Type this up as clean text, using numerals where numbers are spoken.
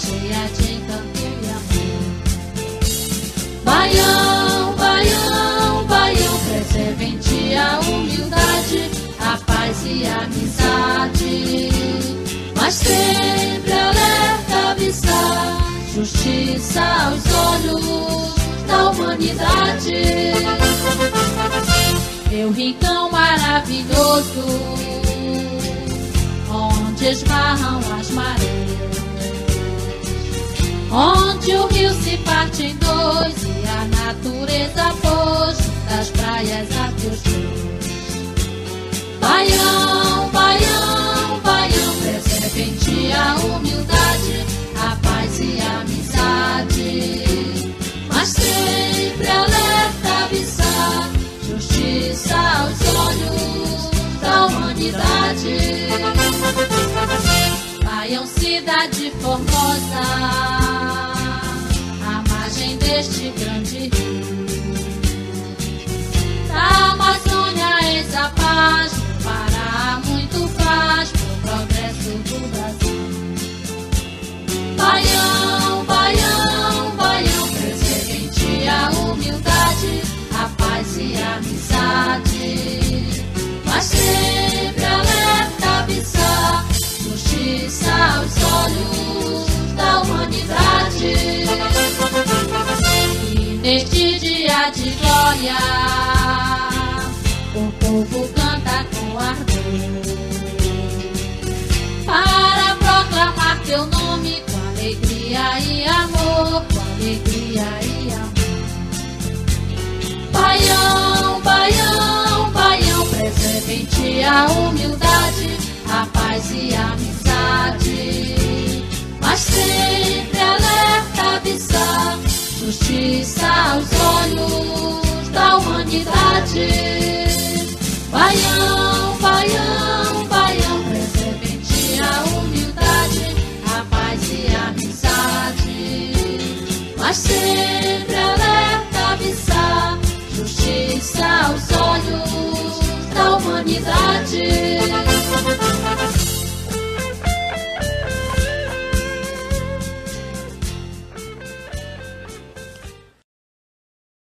cheia de encanto e amor. Baião, Baião, Baião, preserva em ti a humildade, a paz e a amizade, mas sempre alerta, avisar, justiça aos olhos da humanidade. Meu rincão maravilhoso, onde esbarram as marés, onde o rio se parte em dois e a natureza pôs das praias a teus pés. Baião, Baião, Baião, preserva em ti a humildade, a paz e a amizade, mas sempre alerta, avisar, justiça aos olhos da humanidade. Baião, cidade formosa, à margem deste grande rio, da Amazônia eis a paz, no Pará muito faz pro progresso do Brasil. Baião, Baião, Baião, preserva em ti a humildade, a paz e a amizade, mas sempre alerta, avisar, justiça aos olhos da humanidade. E neste dia de glória, o povo canta com ardor, para proclamar teu nome com alegria e amor, com alegria e amor. Baião, Baião, Baião, preserva em ti a humildade, a paz e a amizade, mas sempre alerta, avisar, justiça aos olhos da humanidade. Baião, Baião,